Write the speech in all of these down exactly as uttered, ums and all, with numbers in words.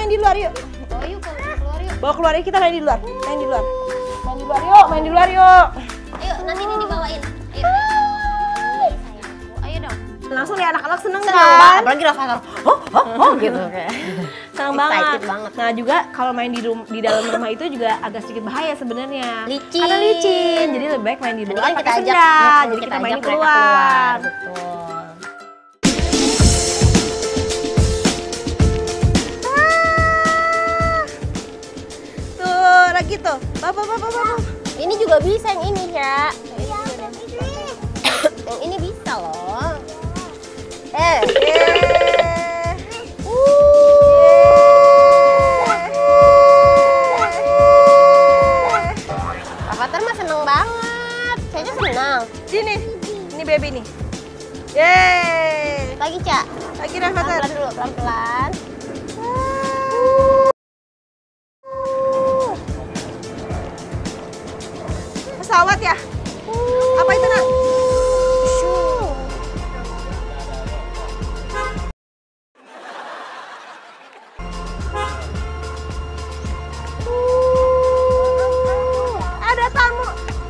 main di luar yuk. Oh yuk keluar yuk. Bawa keluar yuk, kita main di luar. Main di luar. Main di luar yuk, main di luar yuk. Ayo nanti ini dibawain. Ayo. Ayo dong. Langsung ya anak-anak seneng, Seneng kan? banget, apalagi Rafathar. Oh, oh, oh gitu kayak. Seneng banget. banget. Nah juga kalau main di rum di dalam rumah itu juga agak sedikit bahaya sebenarnya. Licin. Karena licin, jadi lebih baik main di luar. Kan kita pakai ajak, sendal. jadi Jadi kita main di mereka keluar. Betul. Tuh, lagi tuh. Bapak, bapak, bapak. Ini juga bisa yang ini ya. Yang ini bisa loh. Eh. Eh. Rafathar mah seneng banget. Saya senang. Sini, ini baby nih. Yeay. Lagi Cak. Lagi Rafathar. Pelan-pelan dulu, pelan-pelan. Pesawat ya? Apa itu nak? Ada tamu.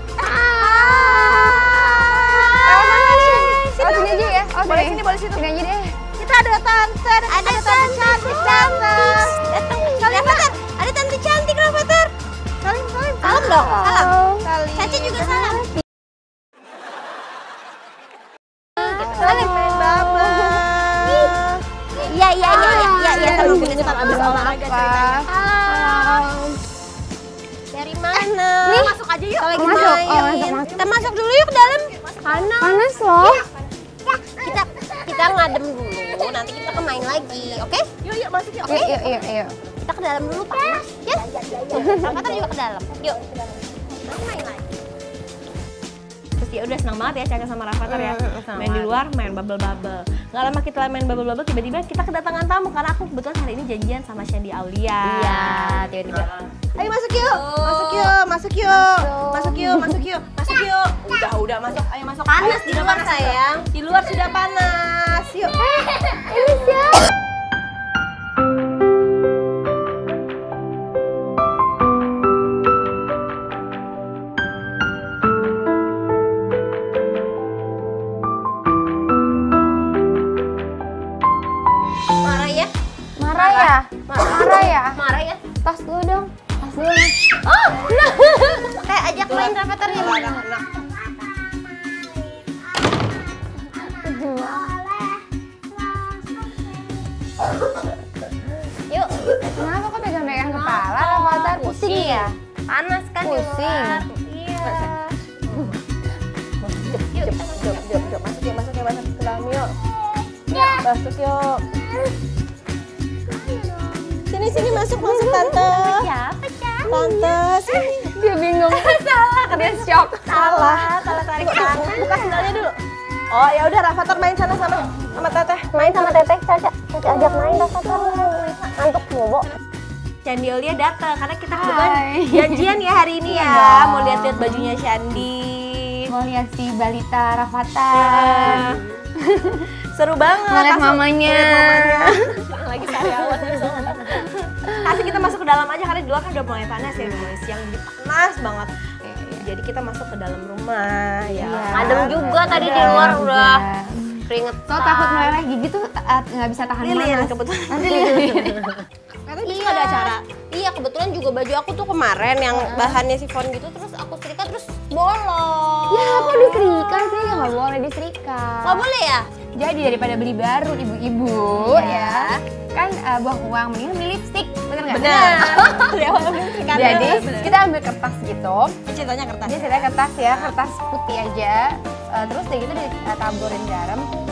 Oh, sini aja ya. Oh, Boleh sini, boleh situ. Sini aja deh. Kita ada tante, ada, ada tante cantik, tante. Datang, salim Rafathar. Ada tante cantik Rafathar. Salim, salim. Salam dong, salam. Salim. Caci juga salam. Salim main bubble. Iya, iya, iya, iya, iya, iya. Sama gue ntar abis olahraga ceritanya. Halo. Dari mana? Nih, masuk aja yuk. Kita lagi Oh, masuk. main. Oh, masuk, masuk. Kita masuk dulu yuk ke dalam. Panas. Panas loh. Kita kita ngadem dulu. Nanti kita ke main lagi, oke? Yuk, yuk masuk yuk. Yuk, yuk, yuk, yuk. Kita ke dalam dulu panas. Ya. Rafathar juga ke dalam. Yuk. Kita main lagi. Terus ya udah senang banget ya Caca sama Rafathar ya. Mm, senang Main di luar, main bubble-bubble. Nggak lama kita main bubble-bubble, tiba-tiba kita kedatangan tamu karena aku kebetulan hari ini janjian sama Shandy Aulia. Iya, tiba-tiba. Ayo masuk yuk, masuk yuk, masuk yuk, masuk yuk, masuk yuk, masuk yuk. Udah, udah masuk, ayo masuk. Panas Ayo, di sudah luar, panas, sayang. Di luar sudah panas. Yuk. Ini siapa? Marah ya? Marah ya? Marah ya? Marah ya? Tas dulu dong. Tas dulu. Oh, nah. Kayak ajak main Rafathar ya. Yuk. Kenapa kok pegang-pegang kepala, Rafathar? Pusing ya? Panas kan di Pusing. luar? Iya. Yuk, yuk, yuk, yuk, masuk yuk, masuk yuk, masuk ke dalam yuk. Masuk yuk. Sini, sini, masuk, masuk tante. Siapa, Cak? Tante, sini. Dia bingung. Salah, dia shock. Salah, salah tarik tangan. Buka sendalnya dulu. Oh ya udah Rafathar main sana sama sama Teteh. Main sama Teteh, Caca. Caca ajak main Rafathar. Ngantuk bobo. Shandy Aulia datang karena kita kebetulan Hai. janjian ya hari ini Iya ya. dong. Mau lihat-lihat bajunya Shandy. Mau lihat si balita Rafathar. Seru banget. Mau lihat Langsung- mamanya. mau lihat mamanya. Lagi sariawan. Kasih kita masuk ke dalam aja karena di luar kan udah mulai panas ya. Mulai siang jadi panas banget. Jadi kita masuk ke dalam rumah ya. Iya. Adem juga tadi di Adem luar juga. udah keringet. So takut meleleh gigi tuh uh, nggak bisa tahan Lilin panas. kebetulan. Nanti lilin. Katanya besok ada acara. Iya, kebetulan juga baju aku tuh kemarin yang bahannya sifon gitu terus aku setrika terus bolong. Ya kok disetrika sih? Ya nggak boleh disetrika. Nggak boleh ya? Jadi daripada beli baru ibu-ibu Iya. ya kan uh, buang uang mendingan beli lipstick, bener nggak? Benar. Dari awal belum terikat. Jadi Bener. kita ambil kertas gitu. Ceritanya kertas. Ini ceritanya kertas ya, kertas putih aja. Uh, terus dari gitu ditaburin garam.